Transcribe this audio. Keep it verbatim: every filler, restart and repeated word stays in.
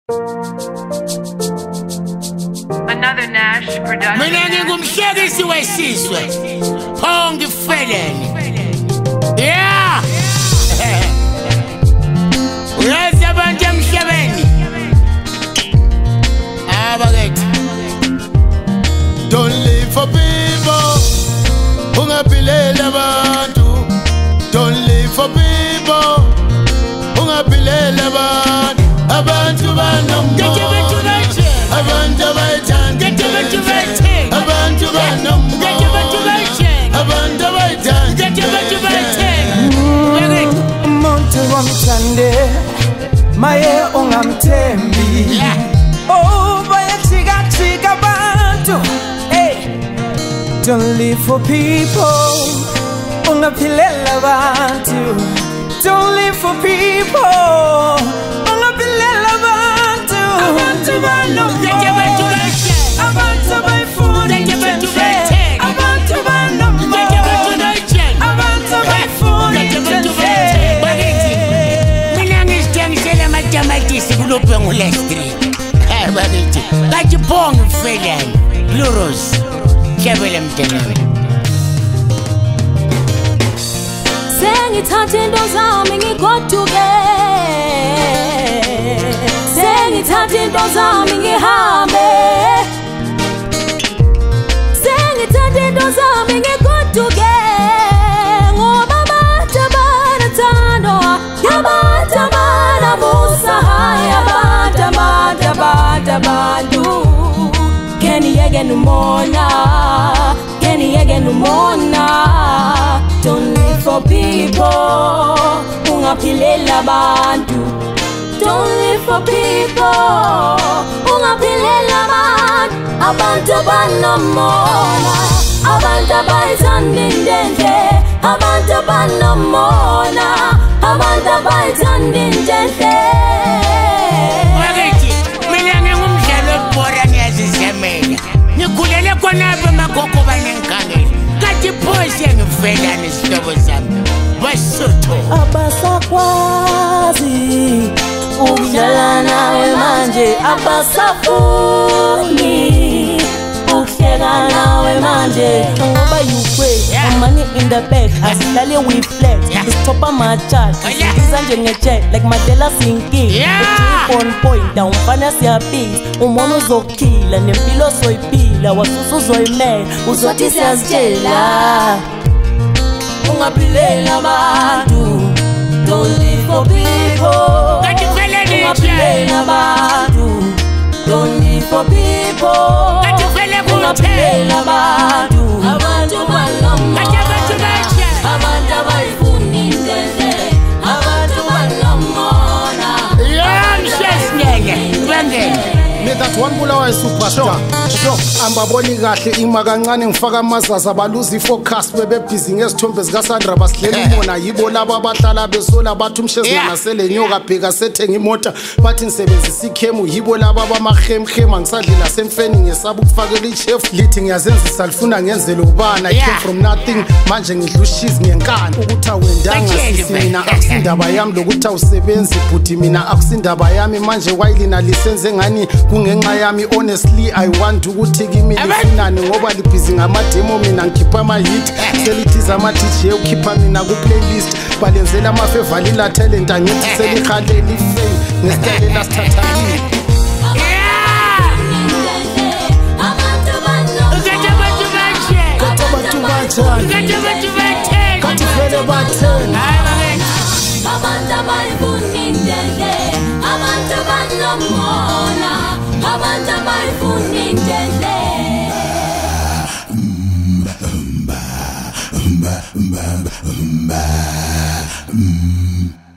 Another Nash production. Mina ngingumhlekisi wesizwe. Phongi Feleni. Yeah. Uyazi abantu emhlabeni. Abakethi. Don't live for people. Ungaphilela abantu. Don't live for people. Ungaphilela abantu. Abantu banombono. Abantu bayithanda. Abantu banombono. Abantu bayithanda. Umuntu wamthande maye ungamthembi. Oh bayachika chika abantu. Hey, don't live for people. Ungaphilela abantu. Don't live for people. Ungaphilela abantu. Abantu banombono. Abantu bayifuna inhlanhla. Abantu banombono. Abantu bayifuna inhlanhla. Mina ngizithengisela amatamatisi kuLobhengula Street. Eh bakithi. Kathi Phongi Feleni. Luros. Kebele mntanami. Sengithathe into zami ngigoduke. Sengithathe into zami ngihambe. Sengithathe into zami ngigoduke. Ngoba abantu abanathando, abantu abanamusa, abantu abantu abantu abantu. Keniyeke numona, keniyeke numona. Don't live for people. Ungaphilela abantu. Don't live for people. Ungaphilela abantu. Abantu banomona. Abantu bayithanda indenhle. Abantu banomona. Abantu bayithanda indenhle. Bakithi, mina ngingumdlali webhola ngiyazizamela. Ngikhulele khonapha emagogo banenkangeni. Kathi phose ngivelana isihlobo sami. Basotho. Abasakwazi ukudlala nawe manje, abasafuni ukuhleka nawe manje. Ngoba you pray, money in the bag, asilale we flex. Stop my chat, isiza njenge-jet like Mandela sinking. On point, umfana siyaphiza, umono uzokukhila, nempilo soyiphila, wasusa uzoyimela, uzothi siyazitshela. Ungaphilela abantu. Don't live for people. Ungaphilela abantu. Don't live for people. Ungaphilela abantu. Abantu banomona. Abantu abayifuna indenhle. Abantu banomona. Yeah, mshesinyenye. Bangene. That one Bulawayo superstar. Sure, ambaboni kahle ima kancane ngifaka amazaza baluzi focus bebebhizi ngesithombe zikaSandra basidlela umona yibo laba abahlala besola bathi umshezi nasele nyoka bheka sethenga imota bathi nisebenzisa ikhemu yibo laba abamahemhema ngisadlela semfeni ngesaba ukufakela ichef lithi ngiyazenzisa lifuna ngenzele ubana I came from nothing manje ngidla ushizi ngenkani ukuthi awendanga sisi mina akusindaba yami lokuthi awusebenzi bhuti mina akusindaba yami manje wayilina lisenze ngani kungenxa yami honestly I want ukuthi kimi lifunane ngoba libhizi ngamademo mina ngikhipha ama hit selithiza ama D J ukhipha mina ku playlist balenzela ama favor lila talent angithi selihaleli fame ngesitayela lasithathakile. Kathi vele bathena abantu abayifuna indenhle, abantu banomona, abantu abayifuna indenhle. Umba umba umba umba